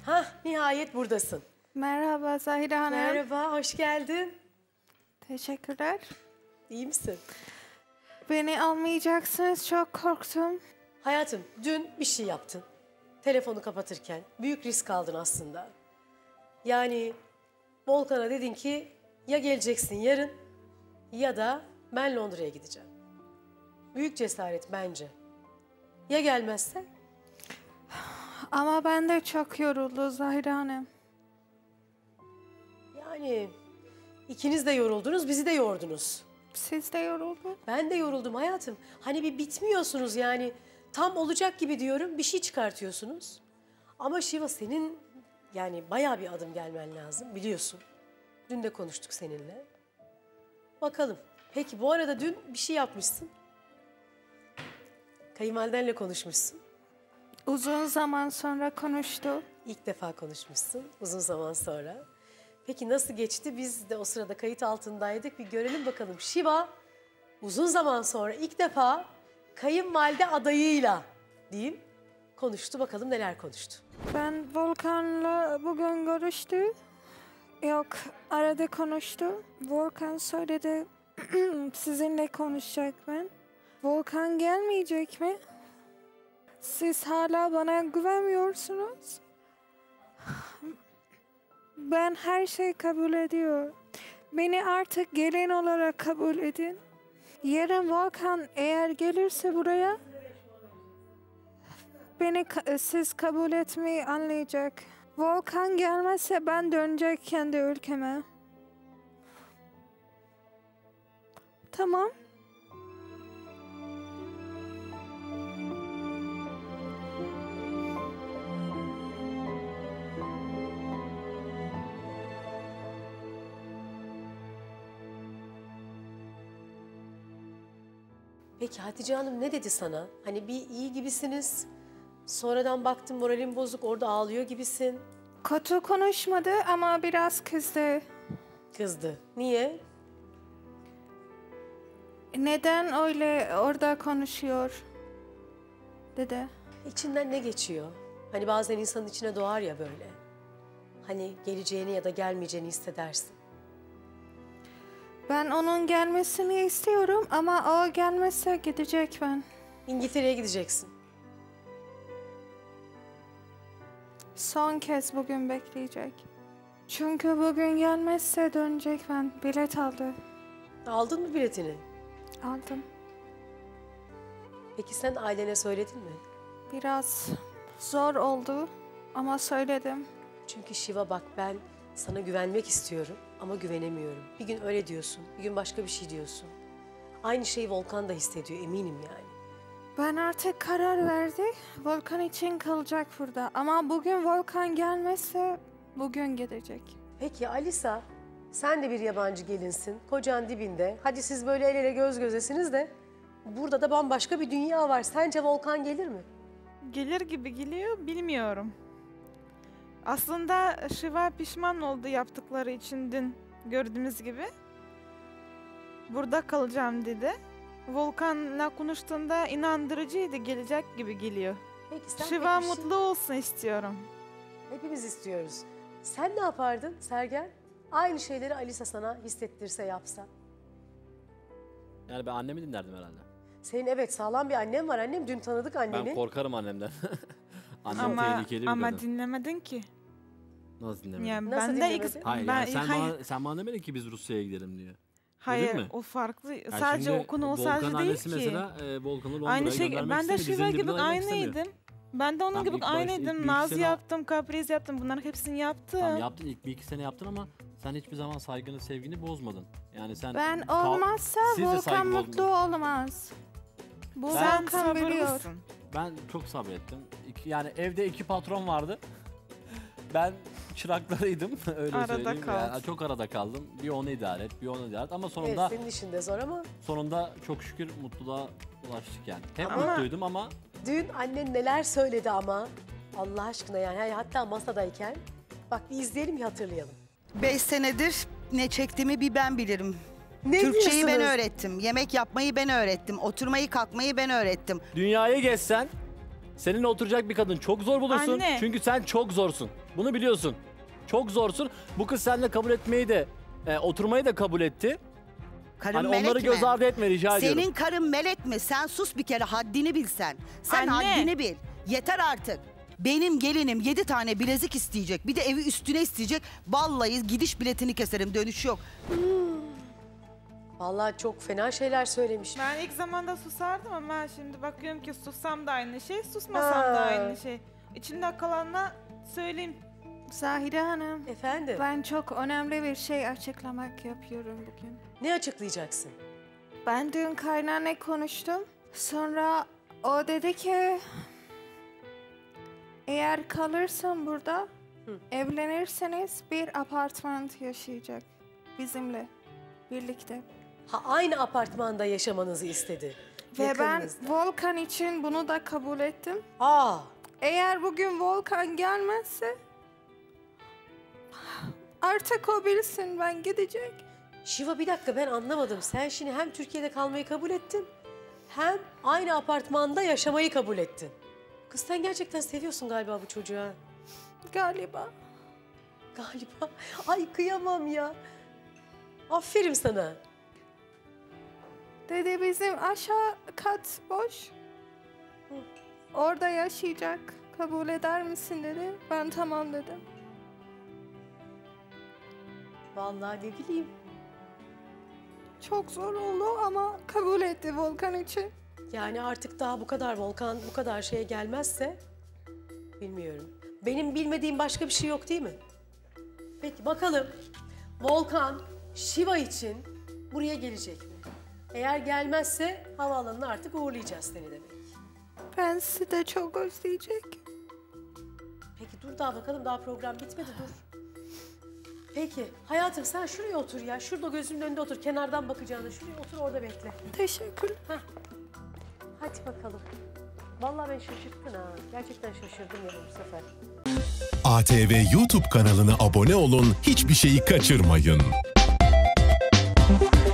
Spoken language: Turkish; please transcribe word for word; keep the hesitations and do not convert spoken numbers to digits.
Hah, nihayet buradasın. Merhaba Zahide Hanım. Merhaba, hoş geldin. Teşekkürler. İyi misin? Beni almayacaksınız, çok korktum. Hayatım, dün bir şey yaptın. Telefonu kapatırken büyük risk aldın aslında. Yani Volkan'a dedin ki ya geleceksin yarın ya da ben Londra'ya gideceğim. Büyük cesaret bence. Ya gelmezse? Ama ben de çok yoruldu Zahide Hanım. Yani ikiniz de yoruldunuz, bizi de yordunuz. Siz de yoruldu. Ben de yoruldum hayatım. Hani bir bitmiyorsunuz yani. Tam olacak gibi diyorum, bir şey çıkartıyorsunuz. Ama Şiva senin yani bayağı bir adım gelmen lazım biliyorsun. Dün de konuştuk seninle. Bakalım. Peki bu arada dün bir şey yapmışsın. Kayınvalidenle konuşmuşsun. Uzun zaman sonra konuştu. İlk defa konuşmuşsun uzun zaman sonra. Peki nasıl geçti? Biz de o sırada kayıt altındaydık. Bir görelim bakalım. Şiva uzun zaman sonra ilk defa kayınvalide adayıyla diyeyim konuştu. Bakalım neler konuştu. Ben Volkan'la bugün görüştü. Yok, arada konuştu. Volkan söyledi sizinle konuşacak ben. Volkan gelmeyecek mi? Siz hala bana güvenmiyorsunuz. Ben her şeyi kabul ediyorum. Beni artık gelin olarak kabul edin. Yarın Volkan eğer gelirse buraya, beni ka- siz kabul etmeyi anlayacak. Volkan gelmezse ben dönecek kendi ülkeme. Tamam. Peki Hatice Hanım ne dedi sana? Hani bir iyi gibisiniz. Sonradan baktım moralin bozuk orada ağlıyor gibisin. Kötü konuşmadı ama biraz kızdı. Kızdı. Niye? Neden öyle orada konuşuyor dedi. İçinden ne geçiyor? Hani bazen insanın içine doğar ya böyle. Hani geleceğini ya da gelmeyeceğini hissedersin. Ben onun gelmesini istiyorum ama o gelmezse gidecek ben. İngiltere'ye gideceksin. Son kez bugün bekleyecek. Çünkü bugün gelmezse dönecek ben. Bilet aldı. Aldın mı biletini? Aldım. Peki sen ailene söyledin mi? Biraz zor oldu ama söyledim. Çünkü Şiva bak ben sana güvenmek istiyorum ama güvenemiyorum. Bir gün öyle diyorsun, bir gün başka bir şey diyorsun. Aynı şeyi Volkan da hissediyor eminim yani. Ben artık karar verdim. Volkan için kalacak burada. Ama bugün Volkan gelmezse bugün gidecek. Peki Alisa, sen de bir yabancı gelinsin, kocan dibinde. Hadi siz böyle el ele göz gözesiniz de burada da bambaşka bir dünya var. Sence Volkan gelir mi? Gelir gibi geliyor, bilmiyorum. Aslında Şiva pişman oldu yaptıkları için dün gördüğümüz gibi. Burada kalacağım dedi. Volkan'la konuştuğunda inandırıcıydı, gelecek gibi geliyor. Peki sen Şiva peki bir şey- mutlu olsun istiyorum. Hepimiz istiyoruz. Sen ne yapardın Sergen? Aynı şeyleri Alisa sana hissettirse yapsa. Yani ben annemi dinlerdim herhalde. Senin evet sağlam bir annen var annem. Dün tanıdık anneni. Ben korkarım annemden. Annem Ama tehlikeli bir ama kadın. dinlemedin ki. Nasıl dinlemedin? Yani Nasıl ben de ilk, dinlemedin? Hayır, ben, yani sen, hayır, Bana, sen bana demedin ki biz Rusya'ya gidelim diye. hayır mi? o farklı. Yani sadece şimdi o konu o Volkan sadece değil annesi ki. mesela e, Volkan'ı Londra'ya Aynı şey. göndermek Ben de istemiyor, Şiva bizim gibi dibine ayırmak istemiyor. aynıydım. Ben de onun Tamam, gibi ilk başta, ilk aynıydım. bir Naz sene- yaptım, kapriz yaptım. Bunların hepsini yaptım. Tamam yaptın, ilk bir iki sene yaptın ama sen hiçbir zaman saygını, sevgini bozmadın. Yani sen... Ben kal- olmazsa Siz de Volkan saygı mutlu bozmadınız. olmaz. Bu Sen Volkan biliyor. sabırlısın. Ben çok sabrettim. İki, yani evde iki patron vardı. Ben çıraklarıydım öyle Arada söyleyeyim. kaldın. Yani çok arada kaldım. Bir onu idare et, bir onu idare et. Ama Evet sonunda senin işin de zor ama sonunda çok şükür mutluluğa ulaştık yani. Hep Ama- mutluydum ama dün annen neler söyledi ama Allah aşkına yani Hani hatta masadayken bak bir izleyelim bir hatırlayalım. Beş senedir ne çektiğimi bir ben bilirim. Ne Türkçeyi ben diyorsunuz? öğrettim. Yemek yapmayı ben öğrettim. Oturmayı kalkmayı ben öğrettim. dünyayı gezsen Seninle oturacak bir kadın çok zor bulursun. Anne. Çünkü sen çok zorsun. Bunu biliyorsun. Çok zorsun. Bu kız seninle kabul etmeyi de, e, oturmayı da kabul etti. Karın Hani melek onları mi? göz ardı etme rica ediyorum. Senin karın melek mi? Sen sus bir kere, haddini bilsen. Sen Anne. haddini bil. Yeter artık. Benim gelinim yedi tane bilezik isteyecek. Bir de evi üstüne isteyecek. Vallahi gidiş biletini keserim, dönüş yok. Vallahi çok fena şeyler söylemiş. Ben ilk zamanda susardım ama şimdi bakıyorum ki sussam da aynı şey, susmasam Ha. da aynı şey. İçimde kalanla söyleyeyim. Zahide Hanım, Efendim, ben çok önemli bir şey açıklamak yapıyorum bugün. ne açıklayacaksın? Ben dün kaynanayla konuştum. Sonra o dedi ki eğer kalırsam burada, Hı. evlenirseniz bir apartman yaşayacak bizimle birlikte. Ha, aynı apartmanda yaşamanızı istedi. Ve ben Yakınınızda. Volkan için bunu da kabul ettim. Aa, Eğer bugün Volkan gelmezse artık o bilsin ben gidecek. Şiva bir dakika, ben anlamadım. Sen şimdi hem Türkiye'de kalmayı kabul ettin, hem aynı apartmanda yaşamayı kabul ettin. Kız sen gerçekten seviyorsun galiba bu çocuğu ha. Galiba. Galiba. Ay kıyamam ya. Aferin sana. Dedi bizim aşağı kat boş. Orada yaşayacak. Kabul eder misin dedi. Ben tamam dedim. Vallahi ne bileyim. Çok zor oldu ama kabul etti Volkan için. Yani artık daha bu kadar Volkan bu kadar şeye gelmezse bilmiyorum. Benim bilmediğim başka bir şey yok değil mi? Peki bakalım Volkan Şiva için buraya gelecek mi? Eğer gelmezse havaalanına artık uğurlayacağız seni demek. Ben sizi de çok özleyecek. Peki dur daha bakalım, daha program bitmedi, dur. Peki hayatım sen şuraya otur ya. Şurada gözümün önünde otur. Kenardan bakacağına şuraya otur, orada bekle. Teşekkür. Hadi bakalım. Vallahi ben şaşırttın ha. Gerçekten şaşırdım ya bu sefer. A T V YouTube kanalına abone olun, hiçbir şeyi kaçırmayın.